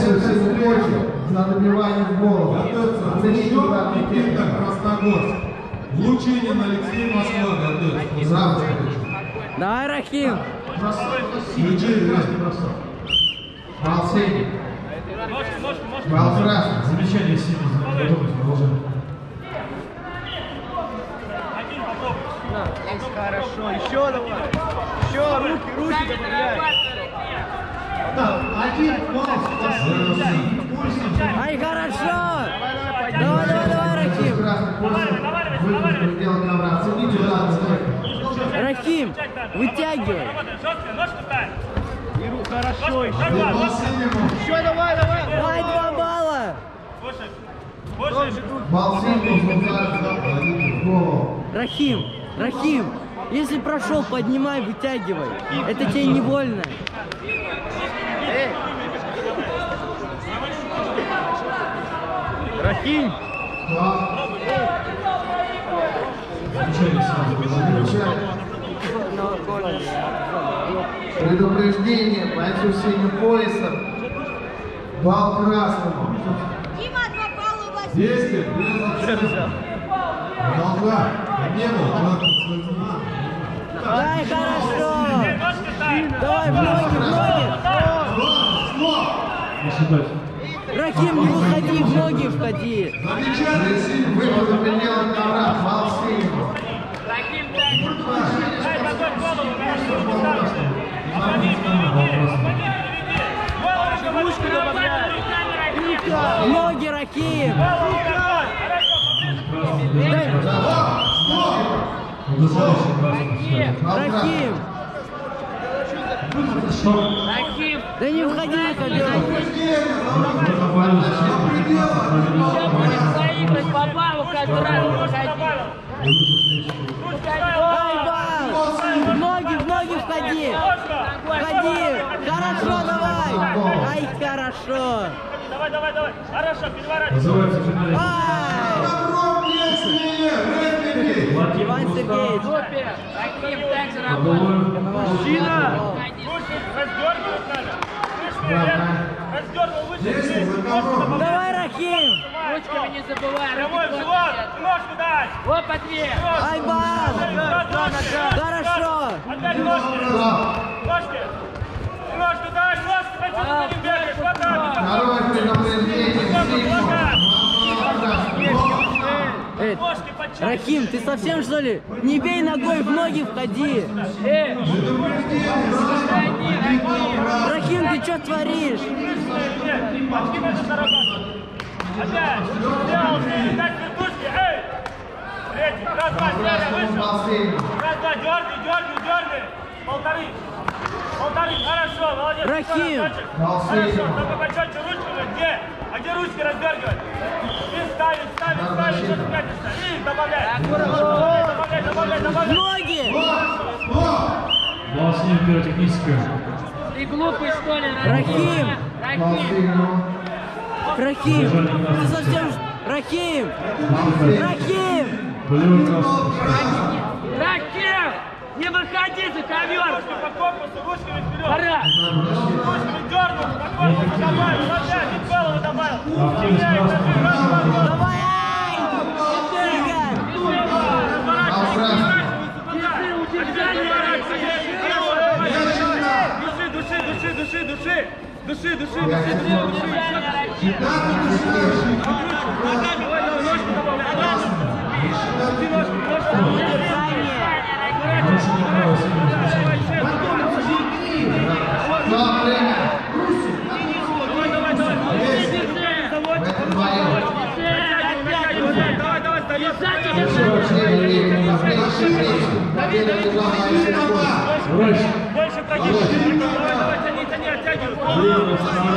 Пальцев все хочет за добивание в голову. Оцените ударный техник. Красногорск. Лучинин Алексей, Москва готовится. Давай, Рахим. Балсейник. Балкрасный. Замечание сильно. Готовность продолжаем. Хорошо, еще давай. Еще руки добавляй. Один пас. Ай, хорошо. Давай, Рахим. Рахим, вытягивай. Хорошо, еще давай. Ай, 2 балла. Рахим, если прошел, поднимай, вытягивай. Это тебе не больно. Рахим. Предупреждение, бойцу синим поясом. Бал красному. Дима, 2 балла у вас. Действие. Долга. Дай, хорошо. Давай, в ноги. Рахим, не выходи, в ноги входи. Выпад в пределах ковра. Бал синему. Ноги, Рахим. Рахим. Да не входи, ковер. В ноги входи. Хорошо, давай. Ай, хорошо. Давай. Хорошо, переворачивай. Иван Сергеевич. Мужчина. Раздергивай выше. Давай, Рахим. Ручками не забывай. Прямой живот. Ножку дай. Вот ответ. Ай, бал. Хорошо. Опять ножки. Ножки. Ножку дай. Ножку. Дай, что ты за ним бегаешь. Вот так. Второе предупреждение. Рахим, ты совсем что ли? Не бей ногой, в ноги входи. Рахим, ты что творишь? Опять. Сделал ты. Так, вертушки. Эй. Третий. Раз, два. Вышел. Раз, два. Дергай. Полторы. Хорошо. Молодец. Рахим. Хорошо. Только почетче ручками. Где? А где ручки раздергивать? И ставить. Что ты пятишься? И добавляй. Ноги! Волосник пиротехническая. Ты глупый, что ли, Рахим! Ты совсем... Рахим! Болевой красный. Рахим! Не выходи за ковер! По корпусу, ручками вперед. Пора! Ручками дернул, по корпусу добавил. Опять, и голову добавил. Давай! Души. Больше практически. Давай, тяни, оттягивай.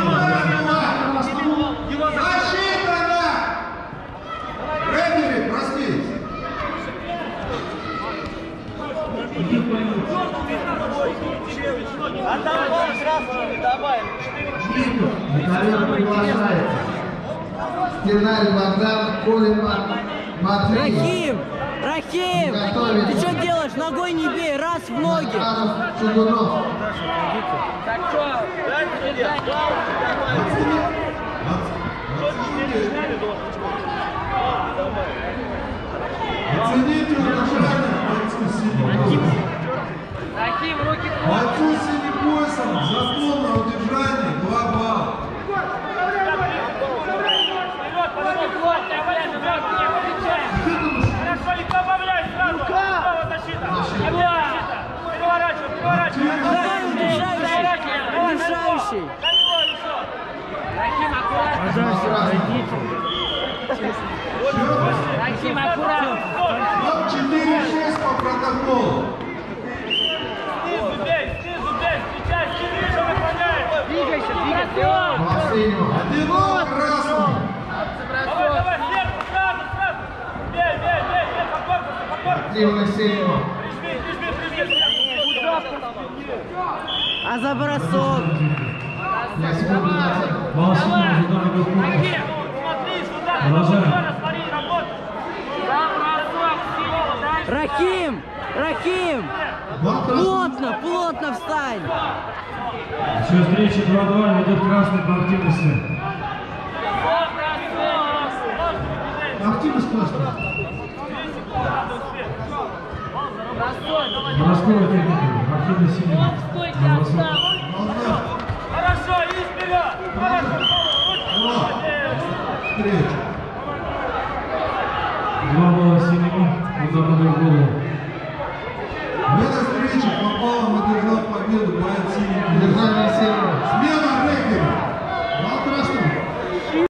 Рассчитано! Рефери, прости. Геннадий Богдан, Колин Матвей. Рахим! Ты что делаешь? Ногой не бей, раз в ноги. Чугунов. Так что? удержания бойцу синего. Рахим, руки в бок. Бойцу синим поясом за полное удержание 2 балла. Плотно, блядь, враг не включаем. Хорошо, не добавляй сразу. Снова защита. Переворачивай, переворачивай. Давай, удержающий. Удержающий. На него еще. Рахим, аккуратно. Рахим, аккуратно. 4-6 по протоколу. Снизу бей, встречай, ниже выполняй. Двигайся, двигайся. Два синего. 1-0 красный. Давай, давай, сверху, сразу. Бей, по корпусу. Активно синего. Прижми. А за бросок? Я секунду назад. Молодцы, уже дали гол. Рахим, смотри, сюда. Продолжаем. Смотри, работай. За бросок сильно, дальше. Рахим! Плотно встань! Счет встречи 2-2, ведет красный по активности. Активность просто. Бросковая техника, активность синий. Стойте, На бросок. отстал. Хорошо, и вперед. Хорошо, Встреча. 2 балла синему, удар на голову. В этой встрече попал, одержал победу боец синего. Удержание синего. Смена рефери. Бал красный.